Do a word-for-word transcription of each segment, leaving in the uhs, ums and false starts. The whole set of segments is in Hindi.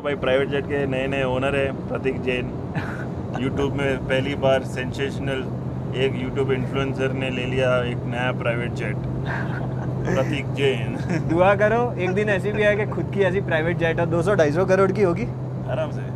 तो भाई प्राइवेट जेट के नए नए ओनर है प्रतीक जैन। यूट्यूब में पहली बार सेंसेशनल एक यूट्यूब इन्फ्लुएंसर ने ले लिया एक नया प्राइवेट जेट। प्रतीक जैन दुआ करो एक दिन ऐसी भी है कि खुद की ऐसी प्राइवेट जेट हो, दो सौ ढाई सौ करोड़ की होगी आराम से।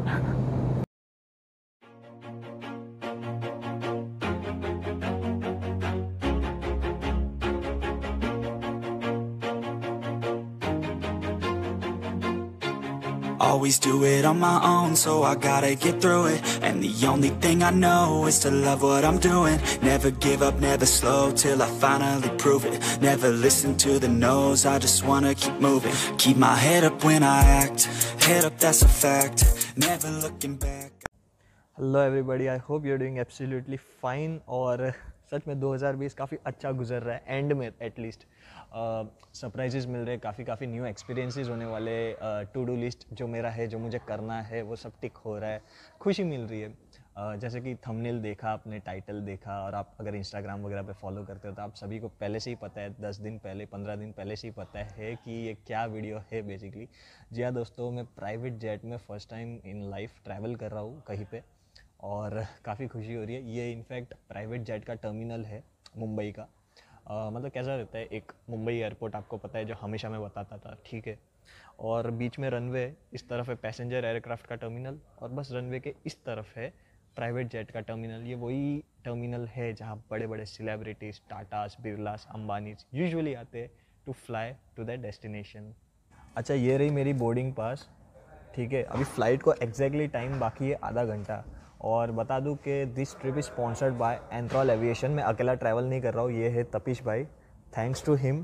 Always do it on my own, so I gotta get through it. And the only thing I know is to love what I'm doing. Never give up, never slow, till I finally prove it. Never listen to the no's, I just wanna keep moving. Keep my head up when I act, head up that's a fact. Never looking back. Hello everybody, I hope you're doing absolutely fine. और सच में दो हज़ार बीस काफ़ी अच्छा गुजर रहा है एंड में एटलीस्ट। सरप्राइजेस मिल रहे हैं, काफ़ी काफ़ी न्यू एक्सपीरियंसेस होने वाले। टू डू लिस्ट जो मेरा है, जो मुझे करना है, वो सब टिक हो रहा है, खुशी मिल रही है। uh, जैसे कि थंबनेल देखा आपने, टाइटल देखा, और आप अगर इंस्टाग्राम वगैरह पे फॉलो करते हो तो आप सभी को पहले से ही पता है, दस दिन पहले पंद्रह दिन पहले से ही पता है कि ये क्या वीडियो है बेसिकली। जी हाँ दोस्तों, मैं प्राइवेट जेट में first time in life travel कर रहा हूँ कहीं पे, और काफ़ी खुशी हो रही है। ये इनफैक्ट प्राइवेट जेट का टर्मिनल है मुंबई का। uh, मतलब कैसा रहता है, एक मुंबई एयरपोर्ट आपको पता है जो हमेशा मैं बताता था, ठीक है, और बीच में रनवे, इस तरफ है पैसेंजर एयरक्राफ्ट का टर्मिनल, और बस रनवे के इस तरफ है प्राइवेट जेट का टर्मिनल। ये वही टर्मिनल है जहाँ बड़े बड़े सेलिब्रिटीज़, टाटास, बिरलास, अंबानीज यूजुअली आते हैं to fly to that destination. अच्छा, ये रही मेरी बोर्डिंग पास, ठीक है। अभी फ़्लाइट को एग्जैक्टली टाइम बाकी है आधा घंटा। और बता दूं कि this trip is sponsored by Enthral Aviation. मैं अकेला ट्रैवल नहीं कर रहा हूँ, ये है तपीश भाई, थैंक्स टू हिम,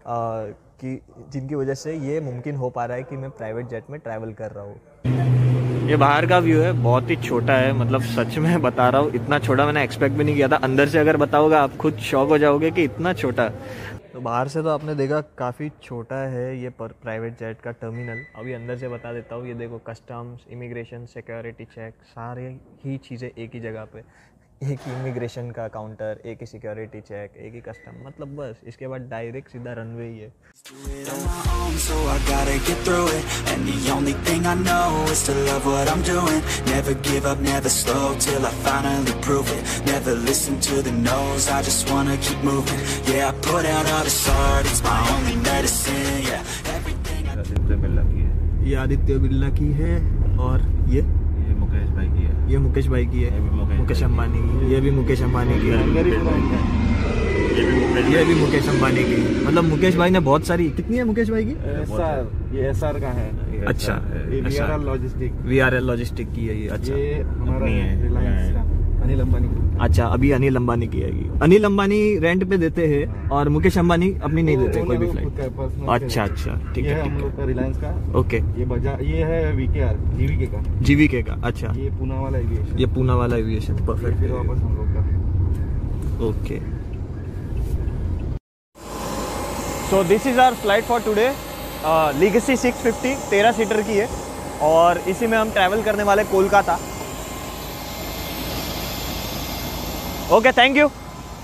कि जिनकी वजह से ये मुमकिन हो पा रहा है कि मैं प्राइवेट जेट में ट्रैवल कर रहा हूँ। ये बाहर का व्यू है, बहुत ही छोटा है, मतलब सच में बता रहा हूँ, इतना छोटा मैंने एक्सपेक्ट भी नहीं किया था। अंदर से अगर बताओगे आप खुद शॉक हो जाओगे कि इतना छोटा। तो बाहर से तो आपने देखा काफ़ी छोटा है ये पर प्राइवेट जेट का टर्मिनल। अभी अंदर से बता देता हूँ, ये देखो कस्टम्स, इमिग्रेशन, सिक्योरिटी चेक, सारे ही चीज़ें एक ही जगह पे। एक ही इमिग्रेशन का काउंटर, एक ही सिक्योरिटी चेक, एक ही कस्टम, मतलब बस इसके बाद डायरेक्ट सीधा रनवे ही है। So I gotta get through it, and the only thing I know is to love what I'm doing. Never give up, never slow, till I finally prove it. Never listen to the no's, I just wanna keep moving. Yeah, I put out all this art, it's my only medicine. Yeah, everything I Aditya Birla की है। ये आदित्य बिरला की है, और ये ये मुकेश भाई की है। ये मुकेश भाई की है, मुकेश अंबानी की। ये भी मुकेश अंबानी की है, ये भी मुकेश अंबानी की। मतलब मुकेश भाई ने बहुत सारी, कितनी है मुकेश भाई की? एसआर, ये एसआर का है। अच्छा, वीआरएल लॉजिस्टिक, वीआरएल लॉजिस्टिक की है ये। अच्छा, ये हमारा रिलायंस का अनिल अंबानी की। अच्छा, अभी अनिल अंबानी की है ये। अनिल अंबानी रेंट पे देते हैं और मुकेश अंबानी अपनी नहीं देते कोई भी फ्लाइट। अच्छा अच्छा, ठीक है, हम लोग का रिलायंस का। ओके, ये बजा ये है वीकेआर, जीवीके का। जीवीके का, अच्छा। ये पूना वाला एविएशन, ये पूना वाला एविएशन, परफेक्ट। फिर वापस हम लोग का। Okay, so this is our flight for today. Legacy six fifty तेरह सीटर की है, और इसी में हम ट्रैवल करने वाले कोलकाता। Okay, thank you.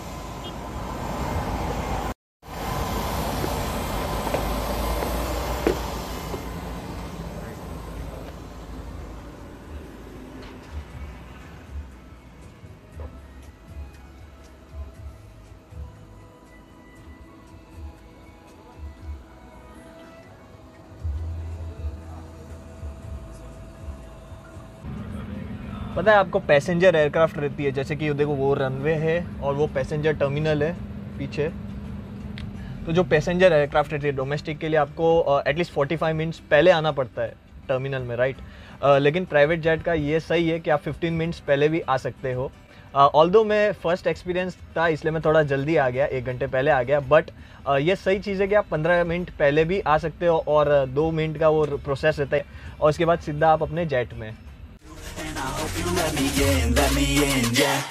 पता है आपको, पैसेंजर एयरक्राफ्ट रहती है, जैसे कि देखो वो रनवे है और वो पैसेंजर टर्मिनल है पीछे। तो जो पैसेंजर एयरक्राफ्ट रहती है डोमेस्टिक के लिए, आपको एटलीस्ट फोर्टी फाइव मिनट्स पहले आना पड़ता है टर्मिनल में, राइट। uh, लेकिन प्राइवेट जेट का ये सही है कि आप फिफ्टीन मिनट्स पहले भी आ सकते हो। ऑल्दो uh, मैं फर्स्ट एक्सपीरियंस था इसलिए मैं थोड़ा जल्दी आ गया, एक घंटे पहले आ गया, बट uh, ये सही चीज़ है कि आप पंद्रह मिनट पहले भी आ सकते हो, और uh, दो मिनट का वो प्रोसेस रहता है, और उसके बाद सीधा आप अपने जेट में। And I hope you let me in, let me in, yeah.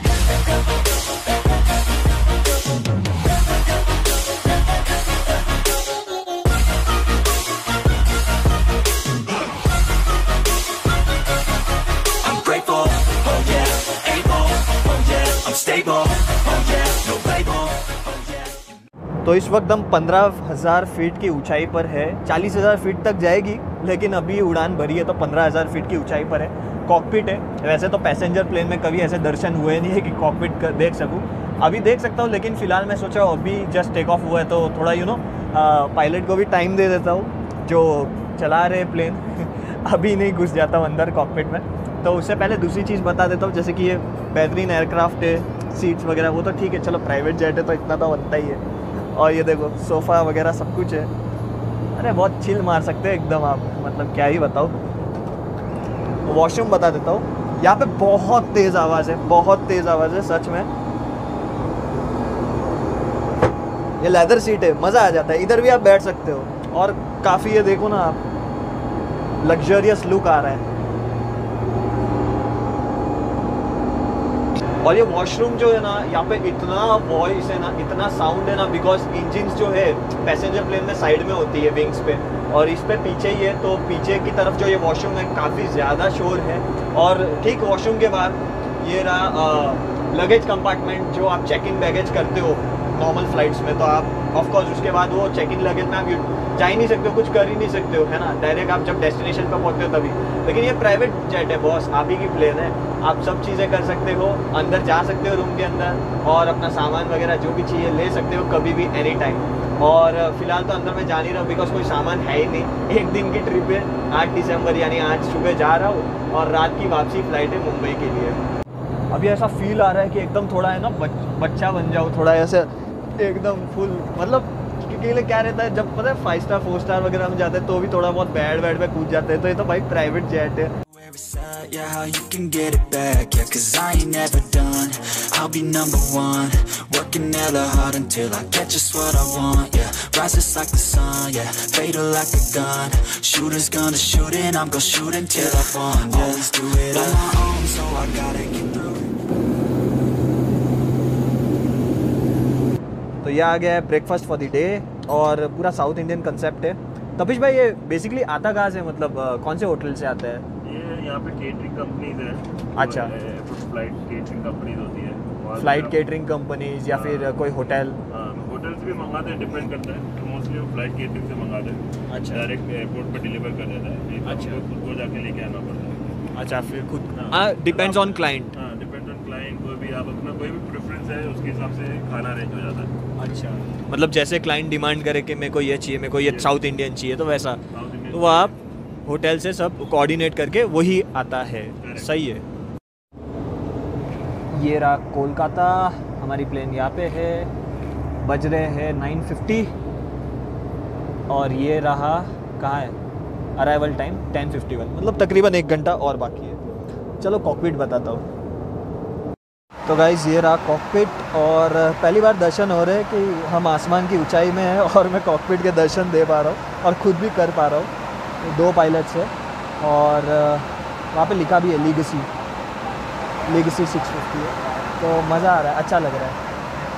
I'm grateful, oh yeah, able, oh yeah, I'm stable, oh yeah, no label, oh yeah. तो इस वक्त हम पंद्रह हज़ार फीट की ऊंचाई पर है, चालीस हज़ार फीट तक जाएगी, लेकिन अभी उड़ान भरी है तो पंद्रह हज़ार फीट की ऊंचाई पर है। कॉकपिट है, वैसे तो पैसेंजर प्लेन में कभी ऐसे दर्शन हुए नहीं है कि कॉकपिट देख सकूं। अभी देख सकता हूँ, लेकिन फ़िलहाल मैं सोचा अभी जस्ट टेक ऑफ हुआ है तो थोड़ा यू नो पायलट को भी टाइम दे देता हूँ जो चला रहे प्लेन अभी नहीं घुस जाता हूँ अंदर कॉकपिट में। तो उससे पहले दूसरी चीज़ बता देता हूँ, जैसे कि ये बेहतरीन एयरक्राफ्ट है, सीट्स वगैरह वो तो ठीक है, चलो प्राइवेट जेट है तो इतना तो बनता ही है। और ये देखो सोफ़ा वगैरह सब कुछ है, अरे बहुत चिल मार सकते हैं एकदम आप, मतलब क्या ही बताओ। वॉशरूम बता देता हूँ, यहाँ पे बहुत तेज़ आवाज़ है, बहुत तेज़ आवाज़ है सच में। ये लेदर सीट है, मज़ा आ जाता है, इधर भी आप बैठ सकते हो और काफ़ी ये देखो ना आप, लग्जरियस लुक आ रहा है। और ये वॉशरूम जो है ना, यहाँ पे इतना वॉइस है ना, इतना साउंड है ना, बिकॉज इंजिन जो है पैसेंजर प्लेन में साइड में होती है विंग्स पे, और इस पे पीछे ही है, तो पीछे की तरफ जो ये वॉशरूम है काफ़ी ज़्यादा शोर है। और ठीक वॉशरूम के बाद ये रहा लगेज कंपार्टमेंट, जो आप चेक इन बैगेज करते हो नॉर्मल फ्लाइट्स में, तो आप ऑफकोर्स उसके बाद वो चेक इन लगेज में आप जा ही नहीं सकते हो, कुछ कर ही नहीं सकते हो, है ना, डायरेक्ट आप जब डेस्टिनेशन पर पहुँचते हो तभी। लेकिन ये प्राइवेट जेट है बॉस, आप ही की प्लेन है, आप सब चीज़ें कर सकते हो, अंदर जा सकते हो रूम के अंदर और अपना सामान वगैरह जो भी चाहिए ले सकते हो कभी भी एनी टाइम। और फिलहाल तो अंदर मैं जा नहीं रहा हूँ बिकॉज कोई सामान है ही नहीं, एक दिन की ट्रिप है, आठ दिसंबर यानी आज सुबह जा रहा हूँ और रात की वापसी फ़्लाइट है मुंबई के लिए। अभी ऐसा फील आ रहा है कि एकदम थोड़ा है ना बच, बच्चा बन जाओ, थोड़ा ऐसे एकदम फुल, मतलब के लिए क्या रहता है जब पता है फाइव स्टार फोर स्टार वगैरह में जाते हैं तो भी थोड़ा बहुत बैड बैड में कूद जाते हैं, तो ये तो भाई प्राइवेट जेट है। Yeah, how you can get it back, yeah, cause I ain't never done, I'll be number one, working hella hard until I get just what I want, yeah, rises like the sun, yeah, fatal like a gun, shooters gonna shoot and I'm gonna shoot until I fall, yeah, always do it on my own, so I gotta get through it. तो ये आ गया है ब्रेकफास्ट फॉर द डे और पूरा साउथ इंडियन कंसेप्ट है। तपीश भाई ये बेसिकली आता कहाँ से, मतलब uh, कौन से होटल से आता है? ये यहाँ पे केटरिंग कंपनीज है। अच्छा, फ्लाइट केटरिंग कंपनीज होती है, फ्लाइट केटरिंग कंपनीज या फिर कोई होटल? होटल्स भी मंगाते हैं, डिपेंड करता है, तो मोस्टली वो फ्लाइट केटरिंग से मंगाते हैं। अच्छा, डायरेक्ट एयरपोर्ट पर डिलीवर कर देता है। अच्छा, खुद को जाके लेके आना पड़ता है। अच्छा, फिर खुद डिपेंड्स ऑन क्लाइंट। हाँ, डिपेंड्स ऑन क्लाइंट, कोई भी आप अपना कोई भी प्रेफरेंस है उसके हिसाब से खाना अरेंज हो जाता है। अच्छा, मतलब जैसे क्लाइंट डिमांड करे कि मेरे को ये चाहिए, मेरे को ये साउथ इंडियन चाहिए, तो वैसा तो वो आप होटल से सब कोऑर्डिनेट करके वही आता है। सही है। ये रहा कोलकाता, हमारी प्लेन यहाँ पे है, बज रहे हैं नाइन फिफ्टी और ये रहा कहाँ है arrival time ten fifty one, मतलब तकरीबन एक घंटा और बाकी है। चलो कॉकपिट बताता हूँ। तो गाइज़ ये रहा कॉकपिट और पहली बार दर्शन हो रहे हैं कि हम आसमान की ऊंचाई में हैं और मैं कॉकपिट के दर्शन दे पा रहा हूँ और ख़ुद भी कर पा रहा हूँ। दो पायलट्स है और वहाँ पे लिखा भी है लीगेसी, लीगेसी सिक्स फिफ्टी है, तो मज़ा आ रहा है, अच्छा लग रहा है।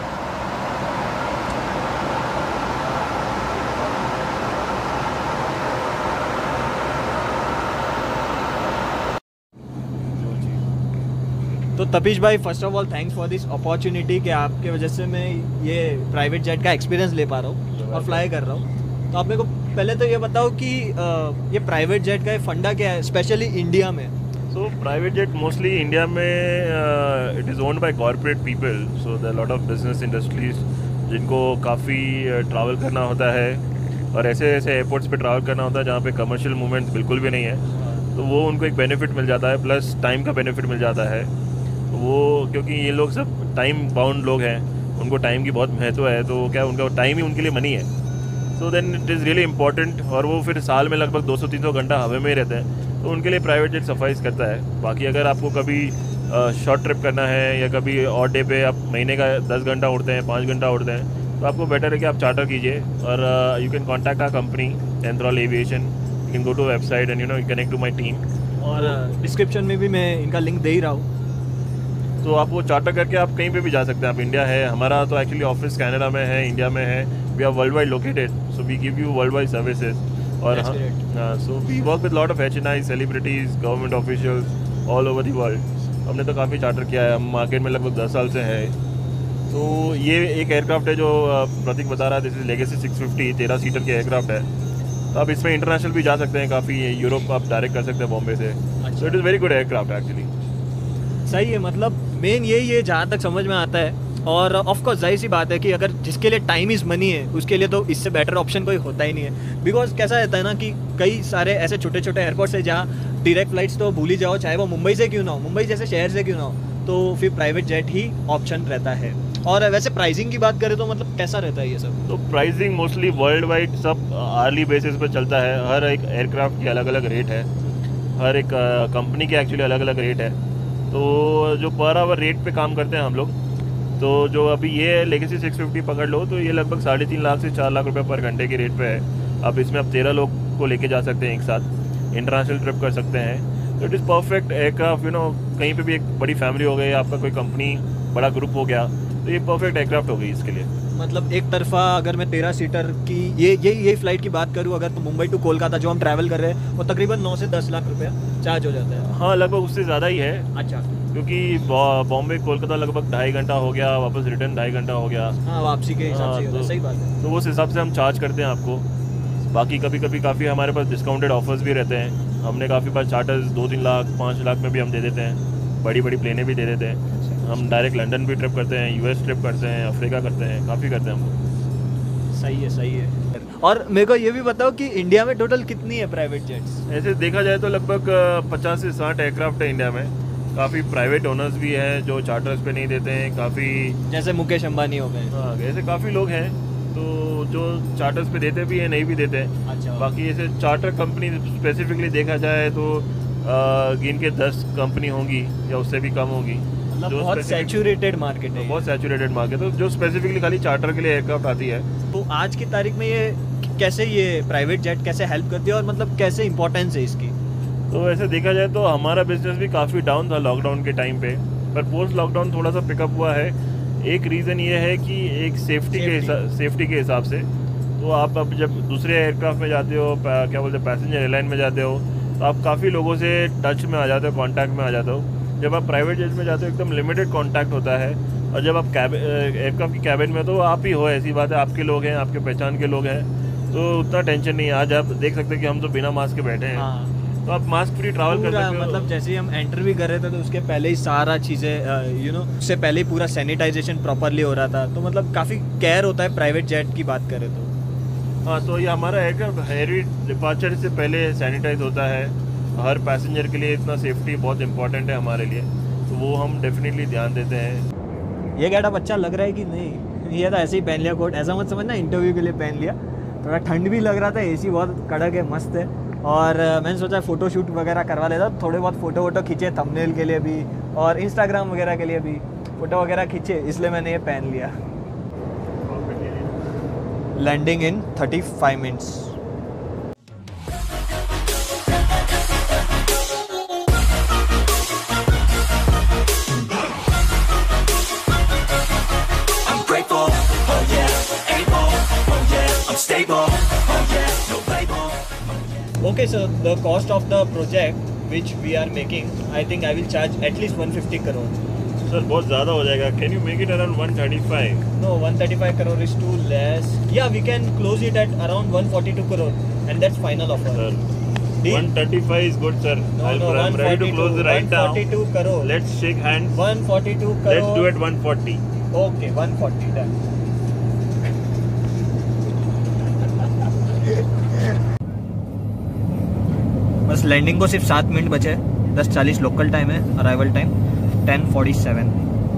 तो तपीश भाई first of all thanks for this opportunity कि आपके वजह से मैं ये प्राइवेट जेट का एक्सपीरियंस ले पा रहा हूँ और फ्लाई कर रहा हूँ। तो आप मेरे को पहले तो ये बताओ कि ये प्राइवेट जेट का फंडा क्या है स्पेशली इंडिया में? So private jet mostly India में it is owned by corporate people, so the lot of business industries जिनको काफ़ी ट्रैवल करना होता है और ऐसे ऐसे एयरपोर्ट्स पे ट्रैवल करना होता है जहाँ पे कमर्शियल मूवमेंट्स बिल्कुल भी नहीं है, तो वो उनको एक बेनिफिट मिल जाता है, प्लस टाइम का बेनिफिट मिल जाता है। वो क्योंकि ये लोग सब टाइम बाउंड लोग हैं, उनको टाइम की बहुत महत्व है, तो क्या उनका टाइम ही उनके लिए मनी है, so then it is really important. और वो फिर साल में लगभग दो सौ तीन सौ घंटा हवा में ही रहते हैं, तो उनके लिए प्राइवेट जेट सफाइस करता है। बाकी अगर आपको कभी शॉर्ट ट्रिप करना है या कभी और डे पे आप महीने का दस घंटा उड़ते हैं, पाँच घंटा उड़ते हैं, तो आपको बेटर है कि आप चार्टर कीजिए और you can contact our company Enthral Aviation, you can go to website and you know connect to my team, और डिस्क्रिप्शन में भी मैं इनका लिंक दे ही रहा हूँ, तो आप वो चार्टर करके आप कहीं पे भी जा सकते हैं। आप इंडिया है, हमारा तो एक्चुअली ऑफिस कनाडा में है, इंडिया में है, we are world wide located, so we give you world wide services. और हाँ, so we work with lot of H N I, celebrities, government officials all over the world. हमने तो काफ़ी चार्टर किया है, हम मार्केट में लगभग दस साल से है, तो ये एक एयरक्राफ्ट है जो अ, प्रतीक बता रहा है, this is Legacy six fifty, तेरह सीटर के एयरक्राफ्ट है। तो आप इसमें इंटरनेशनल भी जा सकते हैं, काफ़ी यूरोप आप डायरेक्ट कर सकते हैं बॉम्बे से। So it is very good aircraft actually. सही है, मतलब मेन यही है जहाँ तक समझ में आता है। और ऑफ कोर्स जाहिर सी बात है कि अगर जिसके लिए टाइम इज़ मनी है उसके लिए तो इससे बेटर ऑप्शन कोई होता ही नहीं है। बिकॉज कैसा रहता है ना कि कई सारे ऐसे छोटे छोटे एयरपोर्ट्स है जहाँ डायरेक्ट फ्लाइट्स तो भूल ही जाओ, चाहे वो मुंबई से क्यों ना हो, मुंबई जैसे शहर से क्यों ना हो, तो फिर प्राइवेट जेट ही ऑप्शन रहता है। और वैसे प्राइसिंग की बात करें तो मतलब कैसा रहता है ये सब? तो प्राइसिंग मोस्टली वर्ल्ड वाइड सब आर्ली बेसिस पे चलता है। हर एक एयरक्राफ्ट की अलग अलग रेट है, हर एक कंपनी के एक्चुअली अलग अलग रेट है। तो जो पर आवर रेट पे काम करते हैं हम लोग, तो जो अभी ये लेगेसी सिक्स फिफ्टी पकड़ लो तो ये लगभग साढ़े तीन लाख से चार लाख रुपए पर घंटे की रेट पे है। अब इसमें आप तेरह लोग को लेके जा सकते हैं एक साथ, इंटरनेशनल ट्रिप कर सकते हैं। तो it is perfect aircraft. You know कहीं पे भी एक बड़ी फैमिली हो गई, आपका कोई कंपनी बड़ा ग्रुप हो गया, तो ये परफेक्ट एयरक्राफ्ट हो गई इसके लिए। मतलब एक तरफा अगर मैं तेरह सीटर की ये ये ये फ्लाइट की बात करूँ अगर, तो मुंबई टू कोलकाता जो हम ट्रैवल कर रहे हैं वो तकरीबन नौ से दस लाख रुपया चार्ज हो जाता है। हाँ, लगभग उससे ज़्यादा ही है, अच्छा, क्योंकि बॉ- बॉम्बे कोलकाता लगभग ढाई घंटा हो गया, वापस रिटर्न ढाई घंटा हो गया। हाँ वापसी के हिसाब हाँ, से ही होता है, तो- सही बात है। तो उस हिसाब से हम चार्ज करते हैं आपको। बाकी कभी कभी काफ़ी हमारे पास डिस्काउंटेड ऑफर्स भी रहते हैं। हमने काफ़ी बार चार्टर्स दो तीन लाख पाँच लाख में भी हम दे देते हैं, बड़ी बड़ी प्लेनें भी दे देते हैं। हम डायरेक्ट लंदन भी ट्रिप करते हैं, यूएस ट्रिप करते हैं, अफ्रीका करते हैं, काफ़ी करते हैं हम लोग। सही है, सही है। और मेरे को ये भी बताओ कि इंडिया में टोटल कितनी है प्राइवेट जेट्स? ऐसे देखा जाए तो लगभग पचास से साठ एयरक्राफ्ट है इंडिया में। काफ़ी प्राइवेट ओनर्स भी हैं जो चार्टर्स पे नहीं देते हैं, काफ़ी जैसे मुकेश अंबानी हो गए। हाँ ऐसे काफ़ी लोग हैं तो जो चार्टर्स पे देते भी हैं, नहीं भी देते हैं। अच्छा, बाकी ऐसे चार्टर कंपनी स्पेसिफिकली देखा जाए तो गिन के दस कंपनी होंगी या उससे भी कम होगी। मतलब जो बहुत specific- सैचुरेटेड मार्केट है ये। बहुत सैचुरेटेड मार्केट है, तो जो स्पेसिफिकली खाली चार्टर के लिए एयरक्राफ्ट आती है। तो आज की तारीख में ये कैसे ये प्राइवेट जेट कैसे हेल्प करती है और मतलब कैसे इंपॉर्टेंस है इसकी? तो वैसे देखा जाए तो हमारा बिजनेस भी काफ़ी डाउन था लॉकडाउन के टाइम पे, पर पोस्ट लॉकडाउन थोड़ा सा पिकअप हुआ है। एक रीज़न ये है कि एक सेफ्टी के हिसाब सेफ्टी के हिसाब से, तो आप अब जब दूसरे एयरक्राफ्ट में जाते हो, क्या बोलते हैं पैसेंजर एयरलाइन में जाते हो, तो आप काफ़ी लोगों से टच में आ जाते हो, कांटेक्ट में आ जाते हो। जब आप प्राइवेट जेट में जाते हो एकदम लिमिटेड कांटेक्ट होता है, और जब आप कैब एयरक्राफ्ट की कैबिन में तो आप ही हो, ऐसी बात है, आपके लोग हैं, आपके पहचान के लोग हैं, तो उतना टेंशन नहीं है। आज आप देख सकते हैं कि हम तो बिना मास्क के बैठे हैं। हाँ, तो आप मास्क फ्री ट्रैवल कर सकते हो। मतलब जैसे ही हम एंटर भी कर रहे थे तो उसके पहले ही सारा चीज़ें यू नो उससे पहले ही पूरा सैनिटाइजेशन प्रॉपरली हो रहा था। तो मतलब काफ़ी केयर होता है प्राइवेट जेट की बात करें तो। हाँ, तो ये हमारा एयरक्राफ्ट हेवी डिपार्चर से पहले सैनिटाइज होता है। हर पैसेंजर के लिए इतना सेफ्टी बहुत इंपॉर्टेंट है हमारे लिए, तो वो हम डेफिनेटली ध्यान देते हैं। ये गेटअप अच्छा लग रहा है कि नहीं? ये तो ऐसे ही पहन लिया कोट, ऐसा मत समझना इंटरव्यू के लिए पहन लिया। थोड़ा ठंड भी लग रहा था, एसी बहुत कड़क है, मस्त है। और uh, मैंने सोचा फ़ोटो शूट वगैरह करवा लेता, थोड़े बहुत फ़ोटो वोटो खींचे थंबनेल के लिए भी और इंस्टाग्राम वगैरह के लिए भी फ़ोटो वगैरह खींचे, इसलिए मैंने ये पहन लिया। Landing in thirty five minutes. I'm grateful, oh yeah, able, oh yeah, I'm stable, oh yeah, no label. Okay, so the cost of the project which we are making, I think I will charge at least one fifty crore. Sir बहुत ज़्यादा हो जाएगा, can you make it around one thirty five? No, one thirty-five crore is too less. Yeah, we can close it at around one forty-two crore, and that's final offer. Sir Deal? One thirty five is good sir. No, I'll, no, I'm ready to close it right now. one forty-two crore. Let's shake hands. one forty-two crore. Let's do it one forty. Okay, one forty done. बस लैंडिंग को सिर्फ सात मिनट बचे, दस चालीस लोकल टाइम है, arrival time ten forty seven.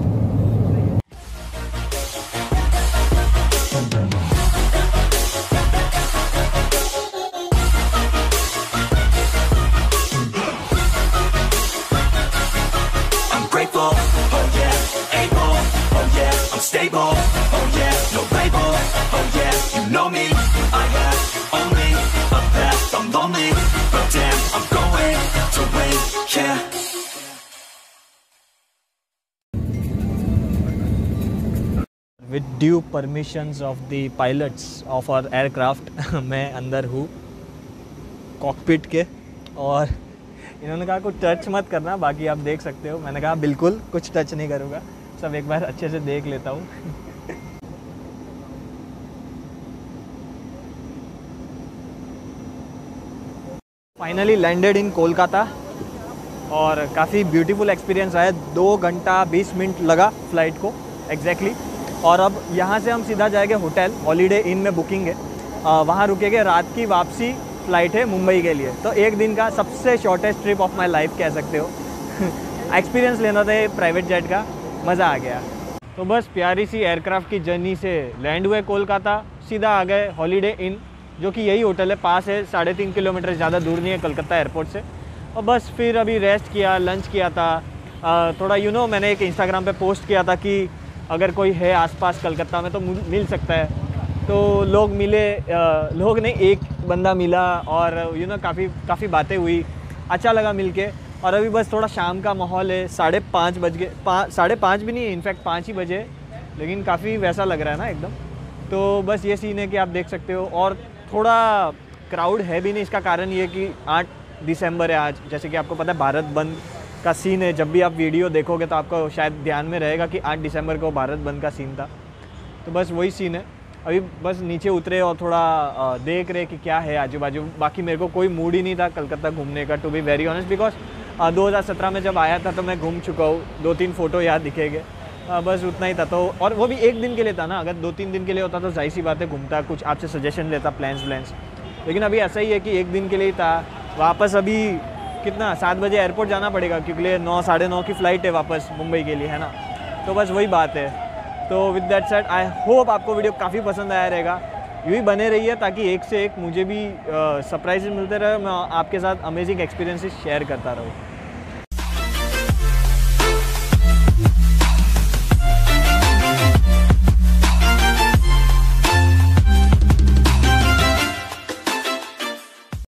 I'm grateful, oh yeah, able, oh yeah, I'm stable, oh yeah, no label, oh yeah, you know me, I have only a path, I'm lonely, but damn, I'm going to win, yeah. With due permissions of the pilots of our aircraft मैं अंदर हूँ कॉकपिट के, और इन्होंने कहा कुछ टच मत करना, बाकी आप देख सकते हो। मैंने कहा बिल्कुल कुछ टच नहीं करूँगा। सब एक बार अच्छे से देख लेता हूँ। फाइनली लैंडेड इन कोलकाता और काफ़ी ब्यूटीफुल एक्सपीरियंस आया। दो घंटा बीस मिनट लगा फ़्लाइट को एग्जैक्टली exactly। और अब यहाँ से हम सीधा जाएंगे होटल, हॉलीडे इन में बुकिंग है, वहाँ रुकेंगे। रात की वापसी फ़्लाइट है मुंबई के लिए। तो एक दिन का सबसे shortest trip of my life कह सकते हो। एक्सपीरियंस लेना था प्राइवेट जेट का, मज़ा आ गया। तो बस प्यारी सी एयरक्राफ्ट की जर्नी से लैंड हुए कोलकाता, सीधा आ गए हॉलीडे इन, जो कि यही होटल है, पास है, साढ़े तीन किलोमीटर, ज़्यादा दूर नहीं है कलकत्ता एयरपोर्ट से। और बस फिर अभी रेस्ट किया, लंच किया था। आ, थोड़ा यू you नो know, मैंने एक इंस्टाग्राम पे पोस्ट किया था कि अगर कोई है आसपास कलकत्ता में तो मिल सकता है। तो लोग मिले, आ, लोग नहीं, एक बंदा मिला और यू नो काफ़ी काफ़ी बातें हुई, अच्छा लगा मिलके। और अभी बस थोड़ा शाम का माहौल है, साढ़े पाँच बज गए, पाँच साढ़े पाँच भी नहीं है, इनफैक्ट पाँच ही बजे, लेकिन काफ़ी वैसा लग रहा है ना एकदम। तो बस ये सीन है कि आप देख सकते हो। और थोड़ा क्राउड है भी नहीं, इसका कारण ये कि आठ दिसंबर है आज, जैसे कि आपको पता है भारत बंद का सीन है। जब भी आप वीडियो देखोगे तो आपको शायद ध्यान में रहेगा कि आठ दिसंबर को भारत बंद का सीन था। तो बस वही सीन है। अभी बस नीचे उतरे और थोड़ा देख रहे कि क्या है आजू बाजू। बाकी मेरे को कोई मूड ही नहीं था कलकत्ता घूमने का, to be very honest, because दो हज़ार सत्रह में जब आया था तो मैं घूम चुका हूँ, दो तीन फ़ोटो याद दिखेंगे, बस उतना ही था। तो और वो भी एक दिन के लिए था ना, अगर दो तीन दिन के लिए होता तो जाहिर सी बात है घूमता, कुछ आपसे सजेशन लेता, प्लान्स व्लान्स। लेकिन अभी ऐसा ही है कि एक दिन के लिए ही था। वापस अभी कितना सात बजे एयरपोर्ट जाना पड़ेगा, क्योंकि नौ साढ़े नौ की फ़्लाइट है वापस मुंबई के लिए, है ना। तो बस वही बात है। तो with that said I hope आपको वीडियो काफ़ी पसंद आया रहेगा। यूँ ही बने रहिए ताकि एक से एक मुझे भी सरप्राइजेज मिलते रहे, मैं आपके साथ अमेजिंग एक्सपीरियंसेस शेयर करता रहूँ।